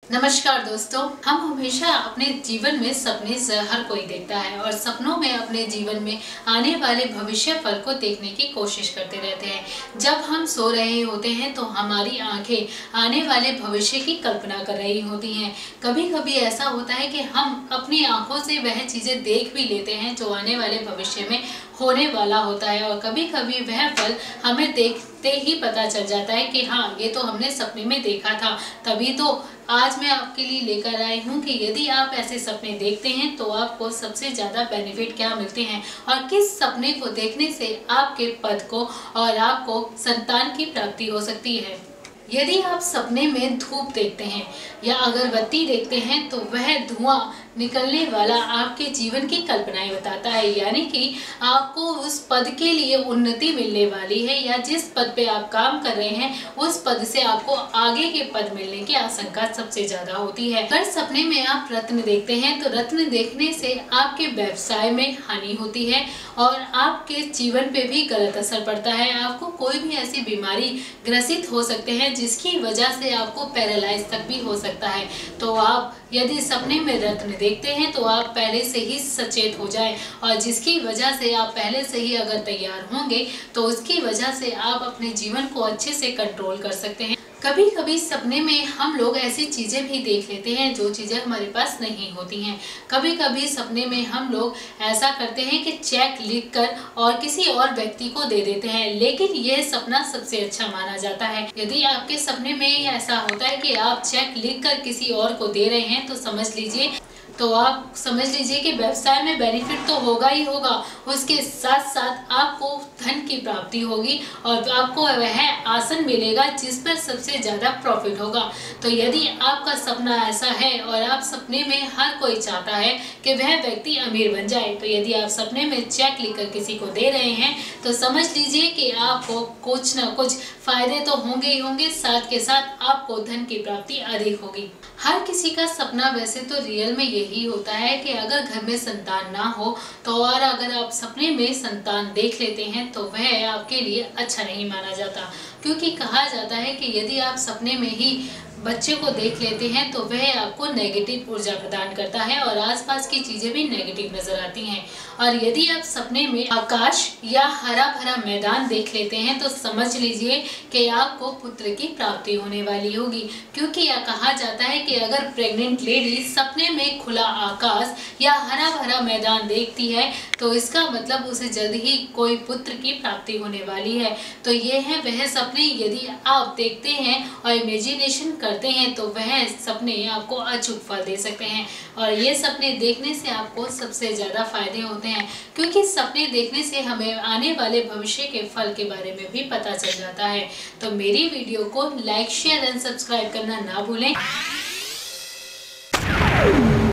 नमस्कार दोस्तों, हम हमेशा अपने जीवन में सपने हर कोई देखता है और सपनों में अपने जीवन में आने वाले भविष्य फल को देखने की कोशिश करते रहते हैं। जब हम सो रहे होते हैं तो हमारी आंखें आने वाले भविष्य की कल्पना कर रही होती हैं। कभी कभी ऐसा होता है कि हम अपनी आंखों से वह चीजें देख भी लेते हैं जो आने वाले भविष्य में होने वाला होता है और कभी कभी वह फल हमें देखते ही पता चल जाता है कि हाँ, ये तो हमने सपने में देखा था। तभी तो आज मैं आपके लिए लेकर आई हूँ कि यदि आप ऐसे सपने देखते हैं तो आपको सबसे ज़्यादा बेनिफिट क्या मिलते हैं और किस सपने को देखने से आपके पद को और आपको संतान की प्राप्ति हो सकती है। यदि आप सपने में धूप देखते हैं या अगरबत्ती देखते हैं तो वह धुआं निकलने वाला आपके जीवन की कल्पनाएं बताता है, यानी कि आपको उस पद के लिए उन्नति मिलने वाली है या जिस पद पे आप काम कर रहे हैं उस पद से आपको आगे के पद मिलने की आशंका सबसे ज्यादा होती है। अगर सपने में आप रत्न देखते हैं तो रत्न देखने से आपके व्यवसाय में हानि होती है और आपके जीवन पे भी गलत असर पड़ता है। आपको कोई भी ऐसी बीमारी ग्रसित हो सकते हैं जिसकी वजह से आपको पैरालाइज तक भी हो सकता है। तो आप यदि सपने में रत्न देखते हैं तो आप पहले से ही सचेत हो जाएं और जिसकी वजह से आप पहले से ही अगर तैयार होंगे तो उसकी वजह से आप अपने जीवन को अच्छे से कंट्रोल कर सकते हैं। कभी कभी सपने में हम लोग ऐसी चीज़ें भी देख लेते हैं जो चीज़ें हमारे पास नहीं होती हैं। कभी कभी सपने में हम लोग ऐसा करते हैं कि चेक लिखकर और किसी और व्यक्ति को दे देते हैं, लेकिन यह सपना सबसे अच्छा माना जाता है। यदि आपके सपने में ऐसा होता है कि आप चेक लिखकर किसी और को दे रहे हैं तो आप समझ लीजिए कि व्यवसाय में बेनिफिट तो होगा ही होगा, उसके साथ साथ आपको धन की प्राप्ति होगी और आपको वह आसन मिलेगा जिस पर सबसे ज़्यादा प्रॉफिट होगा। तो यदि आपका सपना ऐसा है और आप सपने में हर कोई चाहता है कि वह व्यक्ति अमीर बन जाए, तो यदि आप सपने में चेक लिखकर किसी को दे रहे हैं तो समझ लीजिए कि आपको कुछ ना कुछ फायदे तो होंगे ही होंगे, साथ के साथ आपको धन की प्राप्ति अधिक होगी। हर किसी का सपना वैसे तो रियल में यही होता है कि अगर घर में संतान ना हो तो और अगर आप सपने में संतान देख लेते हैं तो वह आपके लिए अच्छा नहीं माना जाता, क्योंकि कहा जाता है कि यदि आप सपने में ही बच्चे को देख लेते हैं तो वह आपको नेगेटिव ऊर्जा प्रदान करता है और आसपास की चीजें भी नेगेटिव नजर आती हैं। और यदि आप सपने में आकाश या हरा भरा मैदान देख लेते हैं तो समझ लीजिए कि आपको पुत्र की प्राप्ति होने वाली होगी, क्योंकि यह कहा जाता है कि अगर प्रेग्नेंट लेडी सपने में खुला आकाश या हरा भरा मैदान देखती है तो इसका मतलब उसे जल्द ही कोई पुत्र की प्राप्ति होने वाली है। तो ये है वह सपने यदि आप देखते हैं और इमेजिनेशन करते हैं तो वह सपने आपको अचूक फल दे सकते हैं। और ये सपने देखने से आपको सबसे ज़्यादा फायदे होते हैं, क्योंकि सपने देखने से हमें आने वाले भविष्य के फल के बारे में भी पता चल जाता है। तो मेरी वीडियो को लाइक, शेयर एंड सब्सक्राइब करना ना भूलें।